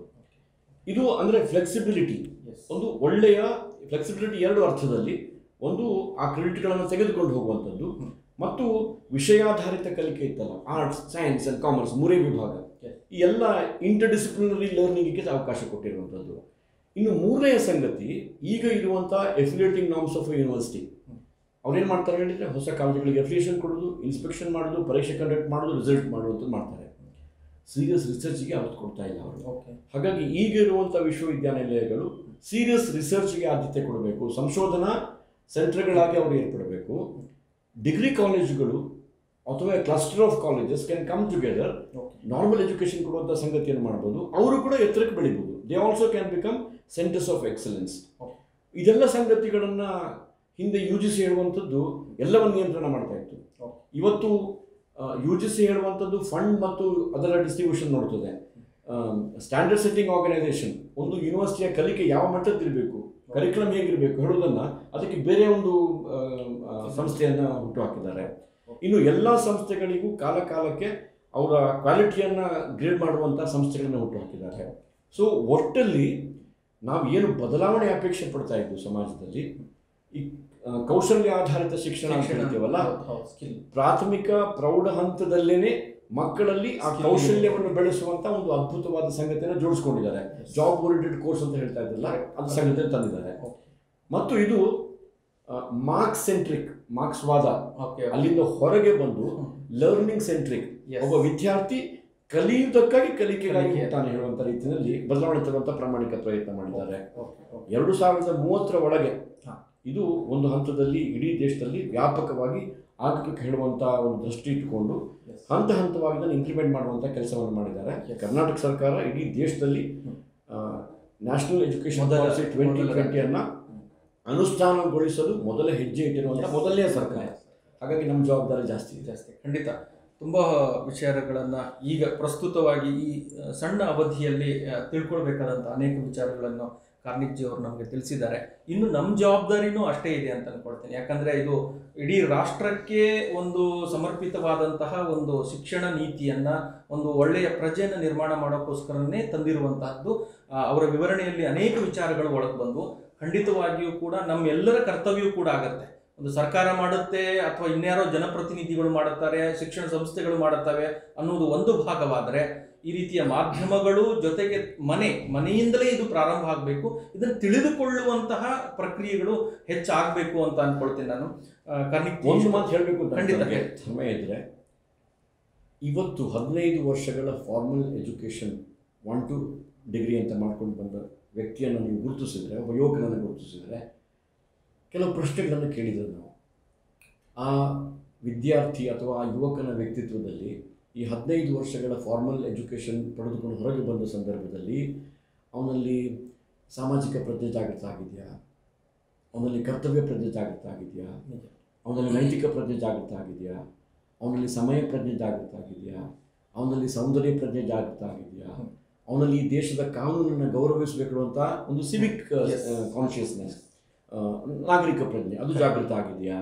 ಇದು ಅಂದರೆ ಫ್ಲೆಕ್ಸಿಬಿಲಿಟಿ, ಒಂದು ಒಳ್ಳೆಯ ಫ್ಲೆಕ್ಸಿಬಿಲಿಟಿ ಎರಡು ಅರ್ಥದಲ್ಲಿ. ಒಂದು ಆ ಕ್ರೆಡಿಟ್ಗಳನ್ನು ತೆಗೆದುಕೊಂಡು ಹೋಗುವಂಥದ್ದು, ಮತ್ತು ವಿಷಯಾಧಾರಿತ ಕಲಿಕೆ ಇತ್ತಲ್ಲ, ಆರ್ಟ್ಸ್, ಸೈನ್ಸ್ ಆ್ಯಂಡ್ ಕಾಮರ್ಸ್ ಮೂರೇ ವಿಭಾಗ, ಈ ಎಲ್ಲ ಇಂಟರ್ ಡಿಸಿಪ್ಲಿನರಿ ಲರ್ನಿಂಗಿಗೆ ಅವಕಾಶ ಕೊಟ್ಟಿರುವಂಥದ್ದು. ಇನ್ನು ಮೂರನೆಯ ಸಂಗತಿ, ಈಗ ಇರುವಂಥ ಎಫಿಲಿಯೇಟಿಂಗ್ ನಾರ್ಮ್ಸ್ ಆಫ್ ಯೂನಿವರ್ಸಿಟಿ. ಅವ್ರೇನು ಮಾಡ್ತಾರೆ ಹೇಳಿದರೆ, ಹೊಸ ಕಾಲೇಜುಗಳಿಗೆ ಅಫಿಲಿಯೇಷನ್ ಕೊಡೋದು, ಇನ್ಸ್ಪೆಕ್ಷನ್ ಮಾಡೋದು, ಪರೀಕ್ಷೆ ಕಂಡಕ್ಟ್ ಮಾಡೋದು, ರಿಸಲ್ಟ್ ಮಾಡುವಂಥದ್ದು ಮಾಡ್ತಾರೆ. ಸೀರಿಯಸ್ ರಿಸರ್ಚ್ಗೆ ಆದ್ಯತೆ ಕೊಡ್ತಾ ಇಲ್ಲ ಅವರು. ಹಾಗಾಗಿ ಈಗ ಇರುವಂಥ ವಿಶ್ವವಿದ್ಯಾನಿಲಯಗಳು ಸೀರಿಯಸ್ ರಿಸರ್ಚ್ಗೆ ಆದ್ಯತೆ ಕೊಡಬೇಕು, ಸಂಶೋಧನಾ ಸೆಂಟರ್ಗಳಾಗಿ ಅವರು ಏರ್ಪಡಬೇಕು. ಡಿಗ್ರಿ ಕಾಲೇಜುಗಳು ಅಥವಾ cluster of colleges can come together, normal education ಕೊಡುವಂಥ ಸಂಗತಿಯನ್ನು ಮಾಡ್ಬೋದು. ಅವರು ಕೂಡ ಎತ್ತರಕ್ಕೆ ಬೆಳಿಬೋದು. They also can become centres of excellence. ಇದೆಲ್ಲ ಸಂಗತಿಗಳನ್ನು ಹಿಂದೆ ಯು ಜಿ ಸಿ ಹೇಳುವಂಥದ್ದು ಎಲ್ಲವನ್ನು ನಿಯಂತ್ರಣ ಮಾಡ್ತಾ ಇತ್ತು. ಇವತ್ತು ಯು ಜಿ ಸಿ ಹೇಳುವಂಥದ್ದು ಫಂಡ್ ಮತ್ತು ಅದರ ಡಿಸ್ಟ್ರಿಬ್ಯೂಷನ್ ನೋಡ್ತದೆ. ಸ್ಟ್ಯಾಂಡರ್ಡ್ ಸೆಟ್ಟಿಂಗ್ ಆರ್ಗನೈಸೇಷನ್, ಒಂದು ಯೂನಿವರ್ಸಿಟಿಯ ಕಲಿಕೆ ಯಾವ ಮಟ್ಟದಿರಬೇಕು, ಕರಿಕ್ಯುಲಮ್ ಹೇಗಿರಬೇಕು ಹೇಳೋದನ್ನು ಅದಕ್ಕೆ ಬೇರೆ ಒಂದು ಸಂಸ್ಥೆಯನ್ನು ಹುಟ್ಟು ಹಾಕಿದ್ದಾರೆ. ಇನ್ನು ಎಲ್ಲ ಸಂಸ್ಥೆಗಳಿಗೂ ಕಾಲ ಕಾಲಕ್ಕೆ ಅವರ ಕ್ವಾಲಿಟಿಯನ್ನು ಗ್ರೇಡ್ ಮಾಡುವಂಥ ಸಂಸ್ಥೆಗಳನ್ನು ಹುಟ್ಟು ಹಾಕಿದ್ದಾರೆ. ಸೊ ಒಟ್ಟಲ್ಲಿ ನಾವು ಏನು ಬದಲಾವಣೆ ಅಪೇಕ್ಷೆ ಪಡ್ತಾ ಇದ್ದು ಸಮಾಜದಲ್ಲಿ, ಈ ಕೌಶಲ್ಯ ಆಧಾರಿತ ಶಿಕ್ಷಣ ಅಂತ ಹೇಳ್ತೀವಲ್ಲ, ಪ್ರಾಥಮಿಕ ಪ್ರೌಢ ಹಂತದಲ್ಲೇನೆ ಮಕ್ಕಳಲ್ಲಿ ಆ ಕೌಶಲ್ಯವನ್ನು ಬೆಳೆಸುವಂಥ ಒಂದು ಅದ್ಭುತವಾದ ಸಂಗತಿಯನ್ನು ಜೋಡಿಸ್ಕೊಂಡಿದ್ದಾರೆ. ಜಾಬ್ ಓರಿಯೆಂಟೆಡ್ ಕೋರ್ಸ್ ಅಂತ ಹೇಳ್ತಾ ಇದ್ರಲ್ಲ, ಅದು ಸಂಗತಿಯನ್ನು ತಂದಿದ್ದಾರೆ. ಮತ್ತು ಇದು ಮಾರ್ಕ್ಸ್ ಸೆಂಟ್ರಿಕ್, ಮಾರ್ಕ್ಸ್ ವಾದ, ಅಲ್ಲಿಂದ ಹೊರಗೆ ಬಂದು ಲರ್ನಿಂಗ್ ಸೆಂಟ್ರಿಕ್. ಒಬ್ಬ ವಿದ್ಯಾರ್ಥಿ ಕಲಿಯುವುದಕ್ಕಾಗಿ ಕಲಿಕೆಗಾಗಿ ತಾನು ಹೇಳುವಂಥ ರೀತಿಯಲ್ಲಿ ಬದಲಾವಣೆ ತರುವಂಥ ಪ್ರಾಮಾಣಿಕ ಪ್ರಯತ್ನ ಮಾಡಿದ್ದಾರೆ. ಎರಡು ಸಾವಿರದ ಮೂವತ್ತರ ಒಳಗೆ ಇದು ಒಂದು ಹಂತದಲ್ಲಿ ಇಡೀ ದೇಶದಲ್ಲಿ ವ್ಯಾಪಕವಾಗಿ ಆಗಕ್ಕೆ ಹೇಳುವಂಥ ಒಂದು ದೃಷ್ಟಿ ಇಟ್ಟುಕೊಂಡು ಹಂತ ಹಂತವಾಗಿ ಇದನ್ನು ಇಂಪ್ಲಿಮೆಂಟ್ ಮಾಡುವಂಥ ಕೆಲಸವನ್ನು ಮಾಡಿದ್ದಾರೆ. ಕರ್ನಾಟಕ ಸರ್ಕಾರ ಇಡೀ ದೇಶದಲ್ಲಿ ನ್ಯಾಷನಲ್ ಎಜುಕೇಷನ್ ಪಾಲಿಸಿ ಟ್ವೆಂಟಿ ಟ್ವೆಂಟಿಯನ್ನು ಅನುಷ್ಠಾನಗೊಳಿಸಲು ಮೊದಲ ಹೆಜ್ಜೆ ಇಟ್ಟಿರುವಂಥ ಮೊದಲನೇ ಸರ್ಕಾರ. ಹಾಗಾಗಿ ನಮ್ಮ ಜವಾಬ್ದಾರಿ ಜಾಸ್ತಿ ಜಾಸ್ತಿ ಖಂಡಿತ. ತುಂಬ ವಿಚಾರಗಳನ್ನು ಈಗ ಪ್ರಸ್ತುತವಾಗಿ ಈ ಸಣ್ಣ ಅವಧಿಯಲ್ಲಿ ತಿಳ್ಕೊಳ್ಬೇಕಾದಂಥ ಅನೇಕ ವಿಚಾರಗಳನ್ನು ಕಾರ್ನಿಕ್ ಅವರು ನಮಗೆ ತಿಳಿಸಿದ್ದಾರೆ. ಇನ್ನು ನಮ್ಮ ಜವಾಬ್ದಾರಿನೂ ಅಷ್ಟೇ ಇದೆ ಅಂತ ಅಂದ್ಕೊಳ್ತೇನೆ. ಯಾಕಂದರೆ ಇದು ಇಡೀ ರಾಷ್ಟ್ರಕ್ಕೆ ಒಂದು ಸಮರ್ಪಿತವಾದಂತಹ ಒಂದು ಶಿಕ್ಷಣ ನೀತಿಯನ್ನು, ಒಂದು ಒಳ್ಳೆಯ ಪ್ರಜೆಯನ್ನು ನಿರ್ಮಾಣ ಮಾಡೋಕ್ಕೋಸ್ಕರನೇ ತಂದಿರುವಂತಹದ್ದು. ಅವರ ವಿವರಣೆಯಲ್ಲಿ ಅನೇಕ ವಿಚಾರಗಳು ಒಳಗೆ ಬಂದು ಖಂಡಿತವಾಗಿಯೂ ಕೂಡ ನಮ್ಮೆಲ್ಲರ ಕರ್ತವ್ಯವೂ ಕೂಡ ಆಗುತ್ತೆ. ಒಂದು ಸರ್ಕಾರ ಮಾಡುತ್ತೆ ಅಥವಾ ಇನ್ಯಾರೋ ಜನಪ್ರತಿನಿಧಿಗಳು ಮಾಡುತ್ತಾರೆ, ಶಿಕ್ಷಣ ಸಂಸ್ಥೆಗಳು ಮಾಡುತ್ತವೆ ಅನ್ನೋದು ಒಂದು ಭಾಗವಾದರೆ, ಈ ರೀತಿಯ ಮಾಧ್ಯಮಗಳು ಜೊತೆಗೆ ಮನೆ ಮನೆಯಿಂದಲೇ ಇದು ಪ್ರಾರಂಭ ಆಗಬೇಕು. ಇದನ್ನು ತಿಳಿದುಕೊಳ್ಳುವಂತಹ ಪ್ರಕ್ರಿಯೆಗಳು ಹೆಚ್ಚಾಗಬೇಕು ಅಂತ ಅಂದ್ಕೊಳ್ತೀನಿ ನಾನು. ಕಾರ್ನಿಕ್ ಒಂದು ಮಾತು ಹೇಳಬೇಕು ಅಂತ ಖಂಡಿತ ಸಮಯ ಇದ್ದರೆ, ಇವತ್ತು ಹದಿನೈದು ವರ್ಷಗಳ formal education one to degree ಅಂತ ಮಾಡ್ಕೊಂಡು ಬಂದ ವ್ಯಕ್ತಿಯನ್ನು ನೀವು ಗುರುತಿಸಿದರೆ, ಒಬ್ಬ ಯುವಕನನ್ನು ಗುರುತಿಸಿದರೆ, ಕೆಲವು ಪ್ರಶ್ನೆಗಳನ್ನು ಕೇಳಿದರೆ ನಾವು ಆ ವಿದ್ಯಾರ್ಥಿ ಅಥವಾ ಆ ಯುವಕನ ವ್ಯಕ್ತಿತ್ವದಲ್ಲಿ ಈ ಹದಿನೈದು ವರ್ಷಗಳ ಫಾರ್ಮಲ್ ಎಜುಕೇಷನ್ ಪಡೆದುಕೊಂಡು ಹೊರಗೆ ಬಂದ ಸಂದರ್ಭದಲ್ಲಿ ಅವನಲ್ಲಿ ಸಾಮಾಜಿಕ ಪ್ರಜ್ಞೆ ಜಾಗೃತ ಆಗಿದೆಯಾ, ಅವನಲ್ಲಿ ಕರ್ತವ್ಯ ಪ್ರಜ್ಞೆ ಜಾಗೃತ ಆಗಿದೆಯಾ, ಅವನಲ್ಲಿ ನೈತಿಕ ಪ್ರಜ್ಞೆ ಜಾಗೃತ ಆಗಿದೆಯಾ, ಅವನಲ್ಲಿ ಸಮಯ ಪ್ರಜ್ಞೆ ಜಾಗೃತ ಆಗಿದೆಯಾ, ಅವನಲ್ಲಿ ಸೌಂದರ್ಯ ಪ್ರಜ್ಞೆ ಜಾಗೃತ ಆಗಿದೆಯಾ, ಅವನಲ್ಲಿ ಈ ದೇಶದ ಕಾನೂನನ್ನು ಗೌರವಿಸಬೇಕು ಅಂತ ಒಂದು ಸಿವಿಕ್ ಕಾನ್ಷಿಯಸ್ನೆಸ್, ನಾಗರಿಕ ಪ್ರಜ್ಞೆ ಅದು ಜಾಗೃತ ಆಗಿದೆಯಾ.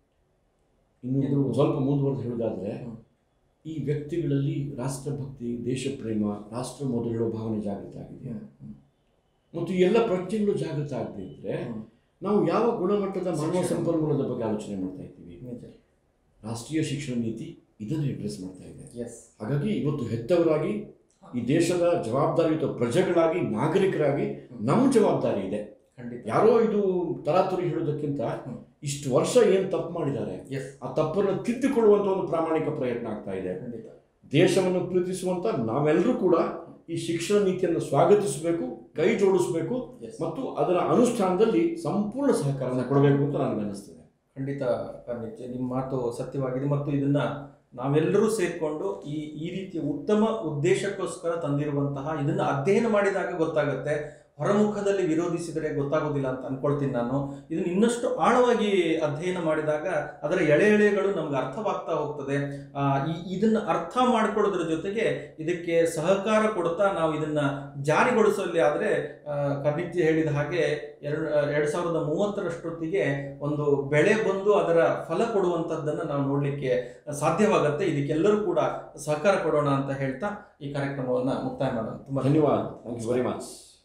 ಇನ್ನು ಸ್ವಲ್ಪ ಮುಂದುವರೆದು ಹೇಳೋದಾದರೆ, ಈ ವ್ಯಕ್ತಿಗಳಲ್ಲಿ ರಾಷ್ಟ್ರಭಕ್ತಿ, ದೇಶಪ್ರೇಮ, ರಾಷ್ಟ್ರ ಮೊದಲು ಹೇಳೋ ಭಾವನೆ ಜಾಗೃತ ಆಗಿದೆಯಾ, ಮತ್ತು ಈ ಎಲ್ಲ ಪ್ರಜ್ಞೆಗಳು ಜಾಗೃತ ಆಗದೇ ಇದ್ದರೆ ನಾವು ಯಾವ ಗುಣಮಟ್ಟದ ಮಾನವ ಸಂಪನ್ಮೂಲದ ಬಗ್ಗೆ ಆಲೋಚನೆ ಮಾಡ್ತಾ ಇದ್ದೀವಿ. ರಾಷ್ಟ್ರೀಯ ಶಿಕ್ಷಣ ನೀತಿ ಇದನ್ನು ಅಡ್ರೆಸ್ ಮಾಡ್ತಾ ಇದೆ. ಹಾಗಾಗಿ ಇವತ್ತು ಹೆತ್ತವರಾಗಿ, ಈ ದೇಶದ ಜವಾಬ್ದಾರಿಯುತ ಪ್ರಜೆಗಳಾಗಿ, ನಾಗರಿಕರಾಗಿ ನಮ್ಮ ಜವಾಬ್ದಾರಿ ಇದೆ. ಯಾರೋ ಇದು ತರಾತುರಿ ಹೇಳೋದಕ್ಕಿಂತ ಇಷ್ಟು ವರ್ಷ ಏನು ತಪ್ಪು ಮಾಡಿದ್ದಾರೆ ಆ ತಪ್ಪನ್ನು ತಿದ್ದುಕೊಳ್ಳುವಂಥ ಒಂದು ಪ್ರಾಮಾಣಿಕ ಪ್ರಯತ್ನ ಆಗ್ತಾ ಇದೆ. ದೇಶವನ್ನು ಪ್ರೀತಿಸುವಂಥ ನಾವೆಲ್ಲರೂ ಕೂಡ ಈ ಶಿಕ್ಷಣ ನೀತಿಯನ್ನು ಸ್ವಾಗತಿಸಬೇಕು, ಕೈ ಜೋಡಿಸಬೇಕು ಮತ್ತು ಅದರ ಅನುಷ್ಠಾನದಲ್ಲಿ ಸಂಪೂರ್ಣ ಸಹಕಾರನ ಕೊಡಬೇಕು ಅಂತ ನನಗೆ ಅನ್ನಿಸ್ತದೆ. ಖಂಡಿತ ಕಾರ್ನಿಕ್, ನಿಮ್ಮ ಮಾತು ಸತ್ಯವಾಗಿದೆ. ಮತ್ತು ಇದನ್ನ ನಾವೆಲ್ಲರೂ ಸೇರಿಕೊಂಡು ಈ ಈ ರೀತಿಯ ಉತ್ತಮ ಉದ್ದೇಶಕ್ಕೋಸ್ಕರ ತಂದಿರುವಂತಹ ಇದನ್ನು ಅಧ್ಯಯನ ಮಾಡಿದಾಗ ಗೊತ್ತಾಗುತ್ತೆ. ಹೊರಮುಖದಲ್ಲಿ ವಿರೋಧಿಸಿದರೆ ಗೊತ್ತಾಗೋದಿಲ್ಲ ಅಂತ ಅನ್ಕೊಳ್ತೀನಿ ನಾನು. ಇದನ್ನು ಇನ್ನಷ್ಟು ಆಳವಾಗಿ ಅಧ್ಯಯನ ಮಾಡಿದಾಗ ಅದರ ಎಳೆ ಎಳೆಗಳು ನಮ್ಗೆ ಅರ್ಥವಾಗ್ತಾ ಹೋಗ್ತದೆ. ಈ ಇದನ್ನು ಅರ್ಥ ಮಾಡ್ಕೊಳ್ಳೋದ್ರ ಜೊತೆಗೆ ಇದಕ್ಕೆ ಸಹಕಾರ ಕೊಡ್ತಾ ನಾವು ಇದನ್ನು ಜಾರಿಗೊಳಿಸಲಿ ಆದರೆ ಕಾರ್ನಿಕ್ ಹೇಳಿದ ಹಾಗೆ ಎರಡು ಎರಡು ಸಾವಿರದ ಮೂವತ್ತರಷ್ಟೊತ್ತಿಗೆ ಒಂದು ಬೆಳೆ ಬಂದು ಅದರ ಫಲ ಕೊಡುವಂಥದ್ದನ್ನು ನಾವು ನೋಡಲಿಕ್ಕೆ ಸಾಧ್ಯವಾಗುತ್ತೆ. ಇದಕ್ಕೆಲ್ಲರೂ ಕೂಡ ಸಹಕಾರ ಕೊಡೋಣ ಅಂತ ಹೇಳ್ತಾ ಈ ಕಾರ್ಯಕ್ರಮವನ್ನು ಮುಕ್ತಾಯ ಮಾಡೋಣ. ತುಂಬ ಧನ್ಯವಾದ. Thank you very much.